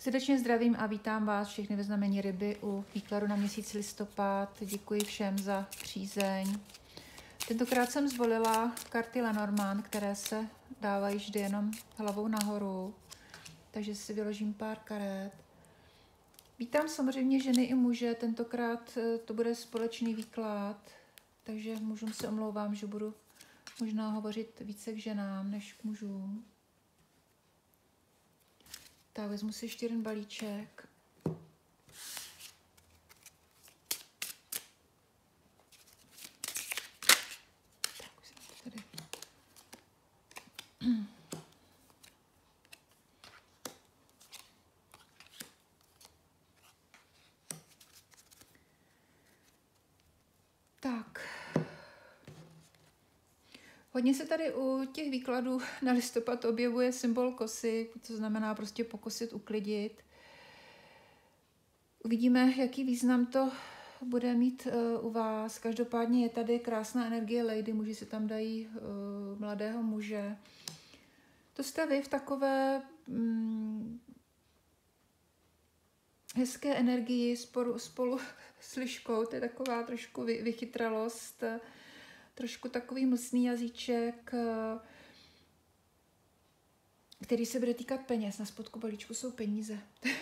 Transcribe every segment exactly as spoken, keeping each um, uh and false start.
Srdečně zdravím a vítám vás všechny ve znamení ryby u výkladu na měsíc listopad. Děkuji všem za přízeň. Tentokrát jsem zvolila karty Lenormand, které se dávají vždy jenom hlavou nahoru, takže si vyložím pár karet. Vítám samozřejmě ženy i muže, tentokrát to bude společný výklad, takže mužům se omlouvám, že budu možná hovořit více k ženám než k mužům. Tak, vezmu si ještě jeden balíček. Tak, už jsem to tady. Tak. Hodně se tady u těch výkladů na listopad objevuje symbol kosy, to znamená prostě pokosit, uklidit. Uvidíme, jaký význam to bude mít uh, u vás. Každopádně je tady krásná energie lady, muži si tam dají uh, mladého muže. To jste vy v takové um, hezké energii spolu, spolu s liškou, to je taková trošku vy, vychytralost, trošku takový mlsný jazyček, který se bude týkat peněz. Na spodku balíčku jsou peníze.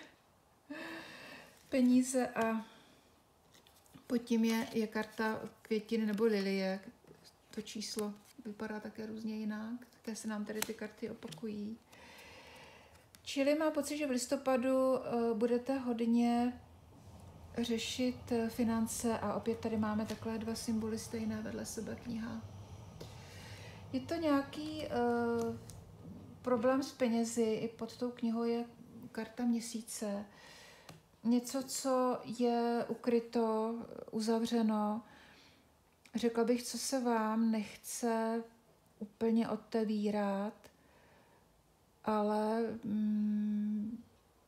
Peníze a pod tím je, je karta květiny nebo lilie. To číslo vypadá také různě jinak. Také se nám tady ty karty opakují. Čili mám pocit, že v listopadu uh, budete hodně řešit finance a opět tady máme takhle dva symboly stejné vedle sebe, kniha. Je to nějaký uh, problém s penězi, i pod tou knihou je karta měsíce. Něco, co je ukryto, uzavřeno. Řekla bych, co se vám nechce úplně otevírat, ale mm,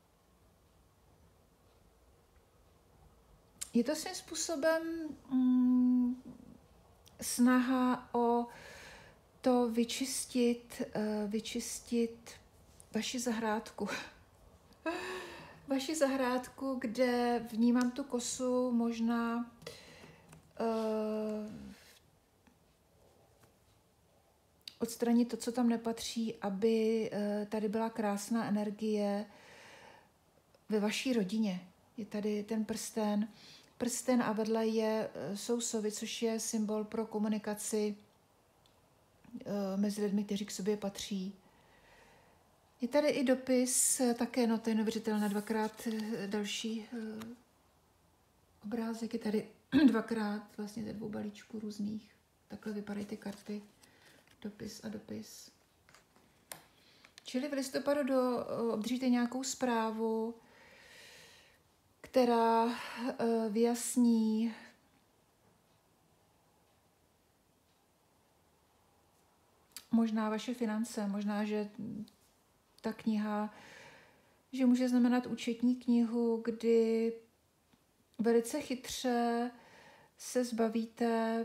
je to svým způsobem mm, snaha o to vyčistit, uh, vyčistit vaši zahrádku. Vaši zahrádku, kde vnímám tu kosu, možná uh, odstranit to, co tam nepatří, aby uh, tady byla krásná energie ve vaší rodině. Je tady ten prsten. Prsten a vedle je, jsou sovy, což je symbol pro komunikaci uh, mezi lidmi, kteří k sobě patří. Je tady i dopis, také, no to je neuvěřitelné, dvakrát další uh, obrázek, je tady dvakrát vlastně ze dvou balíčků různých. Takhle vypadají ty karty. Dopis a dopis. Čili v listopadu do, uh, obdržíte nějakou zprávu, která uh, vyjasní možná vaše finance, možná, že ta kniha, že může znamenat účetní knihu, kdy velice chytře se zbavíte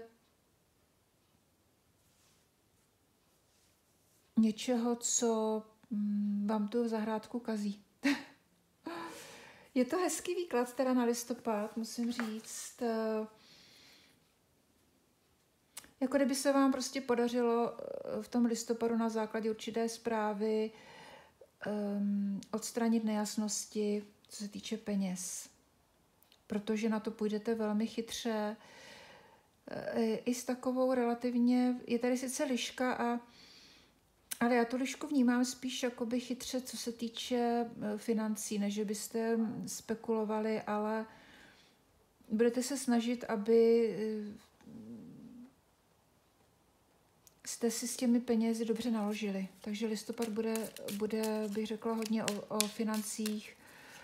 něčeho, co vám tu zahrádku kazí. Je to hezký výklad teda na listopad, musím říct. Jako kdyby se vám prostě podařilo v tom listopadu na základě určité zprávy um, odstranit nejasnosti, co se týče peněz. Protože na to půjdete velmi chytře. I s takovou relativně, je tady sice liška, a, ale já tu lišku vnímám spíš jakoby chytře, co se týče financí, než byste spekulovali, ale budete se snažit, aby jste si s těmi penězi dobře naložili. Takže listopad bude, bude bych řekla, hodně o, o financích,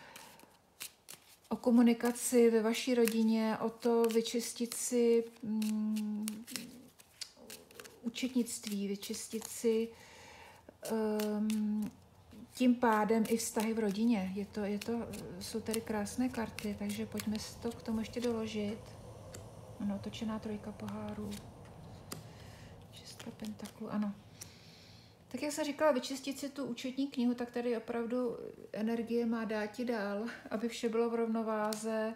o komunikaci ve vaší rodině, o to vyčistit si mm, účetnictví, vyčistit si um, tím pádem i vztahy v rodině. Je to, je to, jsou tady krásné karty, takže pojďme si to k tomu ještě doložit. Ano, točená trojka pohárů. Šestka pentaklů, ano. Tak jak jsem říkala, vyčistit si tu účetní knihu, tak tady opravdu energie má dáti dál, aby vše bylo v rovnováze.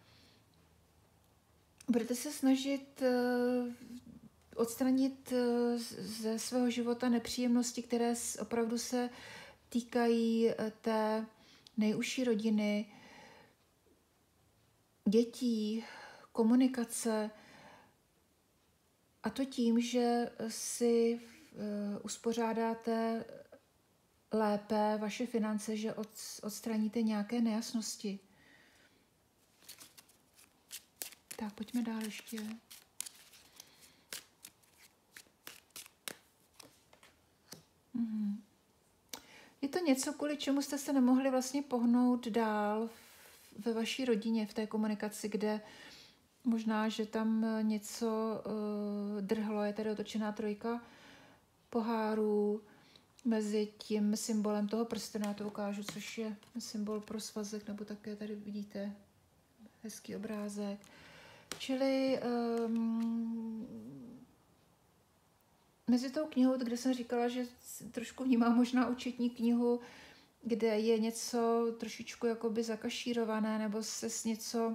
Budete se snažit odstranit ze svého života nepříjemnosti, které opravdu se týkají té nejužší rodiny, dětí, komunikace. A to tím, že si uspořádáte lépe vaše finance, že odstraníte nějaké nejasnosti. Tak, pojďme dál ještě. Mhm. Je to něco, kvůli čemu jste se nemohli vlastně pohnout dál ve vaší rodině, v té komunikaci, kde možná, že tam něco uh, drhlo, je tady otočená trojka pohárů mezi tím symbolem toho prstenu, já to ukážu, což je symbol pro svazek, nebo také tady vidíte hezký obrázek. Čili um, mezi tou knihou, kde jsem říkala, že trošku vnímám možná účetní knihu, kde je něco trošičku jakoby zakašírované, nebo se s něco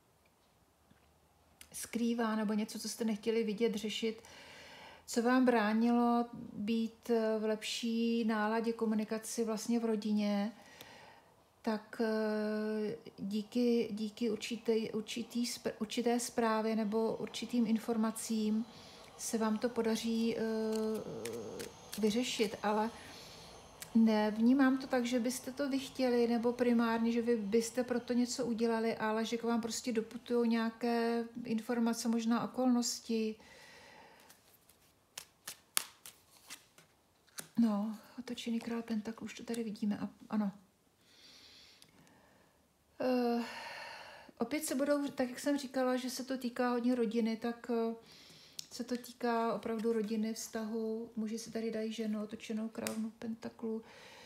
skrývá, nebo něco, co jste nechtěli vidět, řešit, co vám bránilo být v lepší náladě komunikaci vlastně v rodině, tak díky, díky určitý, určitý, určité zprávě nebo určitým informacím se vám to podaří uh, vyřešit, ale nevnímám to tak, že byste to vy chtěli, nebo primárně, že vy byste proto něco udělali, ale že k vám prostě doputují nějaké informace, možná okolnosti. No, otočený král pentaklů, už to tady vidíme, a, ano. Uh, opět se budou, tak jak jsem říkala, že se to týká hodně rodiny, tak uh, se to týká opravdu rodiny, vztahu. Muži si tady dají ženu, otočenou královnu pentaklů.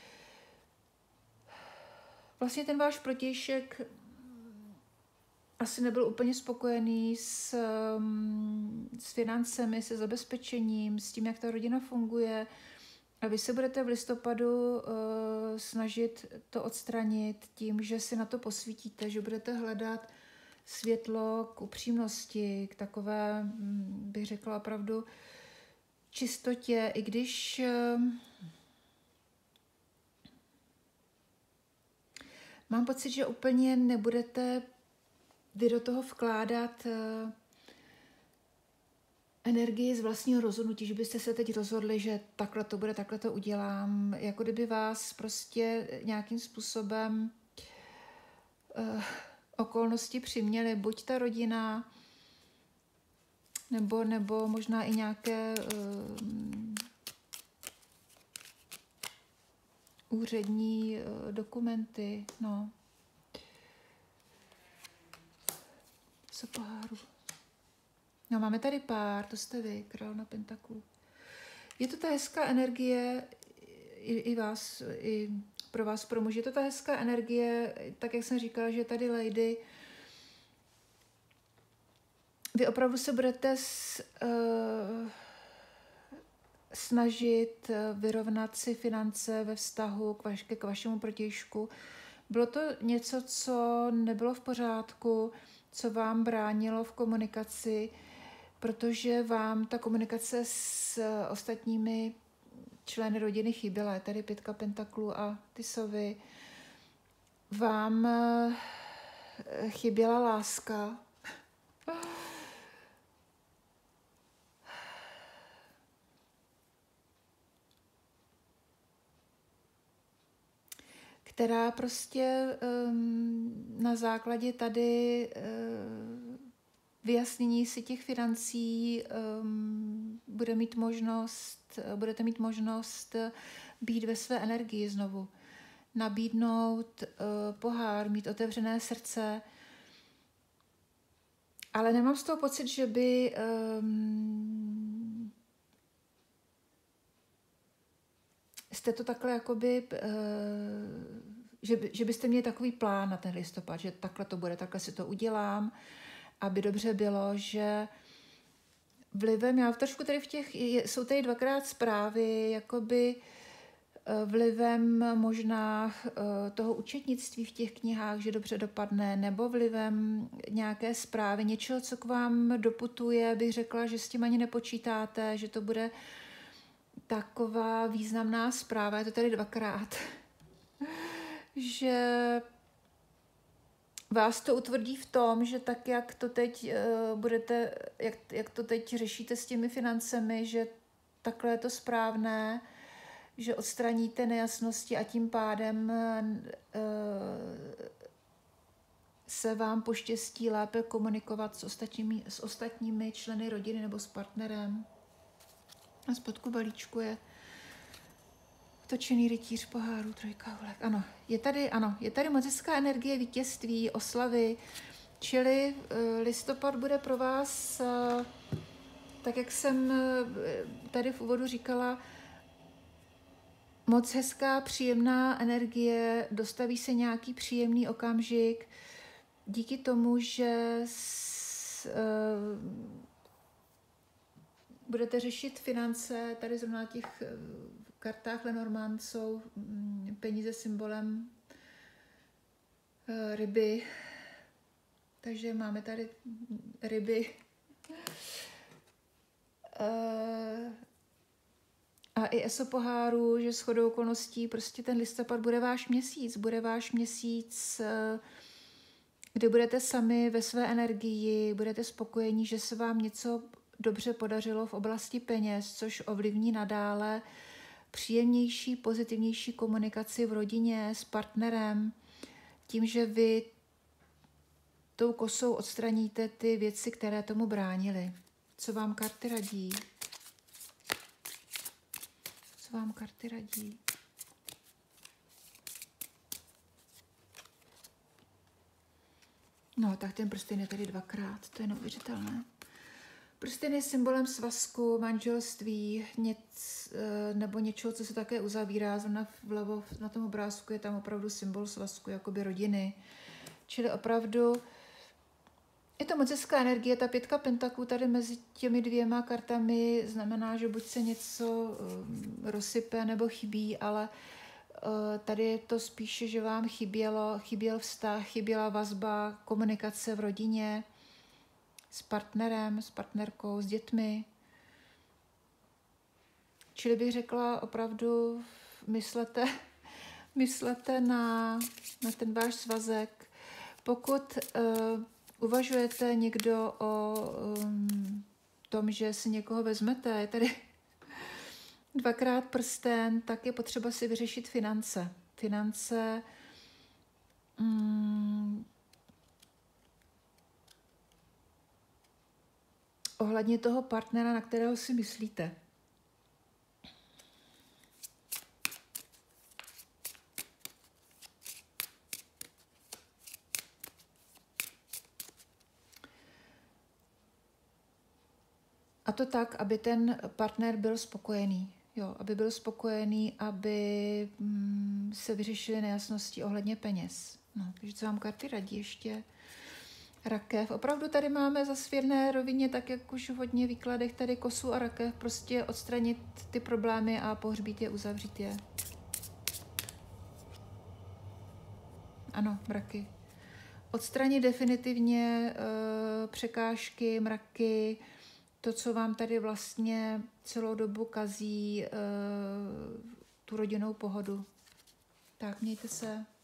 Vlastně ten váš protějšek asi nebyl úplně spokojený s, s financemi, se zabezpečením, s tím, jak ta rodina funguje. A vy se budete v listopadu uh, snažit to odstranit tím, že si na to posvítíte, že budete hledat světlo k upřímnosti, k takové, bych řekla opravdu, čistotě, i když uh, mám pocit, že úplně nebudete vy do toho vkládat uh, energii z vlastního rozhodnutí, že byste se teď rozhodli, že takhle to bude, takhle to udělám, jako kdyby vás prostě nějakým způsobem uh, okolnosti přiměly, buď ta rodina, nebo, nebo možná i nějaké uh, úřední uh, dokumenty, no. Co poháru. No, máme tady pár, to jste vy, královna pentaklů. Je to ta hezká energie i, i vás, i pro vás, pro muže. Je to ta hezká energie, tak jak jsem říkala, že tady lady, vy opravdu se budete s, uh, snažit vyrovnat si finance ve vztahu k, vaš, k vašemu protějšku. Bylo to něco, co nebylo v pořádku, co vám bránilo v komunikaci, protože vám ta komunikace s ostatními členy rodiny chyběla. Je tady pětka pentaklů a tysovi. Vám chyběla láska. Která prostě um, na základě tady uh, vyjasnění si těch financí um, bude mít možnost, budete mít možnost být ve své energii znovu. Nabídnout uh, pohár, mít otevřené srdce. Ale nemám z toho pocit, že by um, jste to takhle jakoby, uh, že, by, že byste měli takový plán na ten listopad, že takhle to bude, takhle si to udělám, aby dobře bylo, že vlivem, já trošku tady v těch, je, jsou tady dvakrát zprávy, jakoby vlivem možná toho účetnictví v těch knihách, že dobře dopadne, nebo vlivem nějaké zprávy, něčeho, co k vám doputuje, bych řekla, že s tím ani nepočítáte, že to bude taková významná zpráva, je to tady dvakrát, že vás to utvrdí v tom, že tak, jak to teď uh, budete, jak, jak to teď řešíte s těmi financemi, že takhle je to správné, že odstraníte nejasnosti a tím pádem uh, se vám poštěstí lépe komunikovat s ostatními, s ostatními členy rodiny nebo s partnerem. A spodku balíčku je točený rytíř pohárů, trojka ulek. Ano, je tady, ano, je tady moc hezká energie vítězství, oslavy, čili uh, listopad bude pro vás, uh, tak jak jsem uh, tady v úvodu říkala, moc hezká, příjemná energie, dostaví se nějaký příjemný okamžik díky tomu, že s, uh, budete řešit finance, tady zrovna na těch kartách Lenormand jsou peníze symbolem ryby, takže máme tady ryby. A i eso poháru, že shodou okolností prostě ten listopad bude váš měsíc, bude váš měsíc, kdy budete sami ve své energii, budete spokojení, že se vám něco dobře podařilo v oblasti peněz, což ovlivní nadále příjemnější, pozitivnější komunikaci v rodině s partnerem, tím, že vy tou kosou odstraníte ty věci, které tomu bránily. Co vám karty radí? Co vám karty radí? No, tak ten prsten je tady dvakrát, to je neuvěřitelné. Prsten je symbolem svazku, manželství, něc, nebo něčeho, co se také uzavírá. Zrovna vlevo na tom obrázku je tam opravdu symbol svazku, jakoby rodiny. Čili opravdu je to moc hezká energie. Ta pětka pentaklů tady mezi těmi dvěma kartami znamená, že buď se něco rozsype nebo chybí, ale tady je to spíše, že vám chybělo, chyběl vztah, chyběla vazba, komunikace v rodině, s partnerem, s partnerkou, s dětmi. Čili bych řekla opravdu, myslete, myslete na, na ten váš svazek. Pokud uh, uvažujete někdo o um, tom, že si někoho vezmete, je tady dvakrát prsten, tak je potřeba si vyřešit finance. Finance um, ohledně toho partnera, na kterého si myslíte. A to tak, aby ten partner byl spokojený. Jo, aby byl spokojený, aby mm, se vyřešily nejasnosti ohledně peněz. No, takže co vám karty radí ještě? Rakev. Opravdu tady máme za svěrné rovině, tak jak už v hodně výkladech, tady kosu a rakev, prostě odstranit ty problémy a pohřbít je, uzavřít je. Ano, mraky. Odstranit definitivně uh, překážky, mraky, to, co vám tady vlastně celou dobu kazí uh, tu rodinnou pohodu. Tak, mějte se.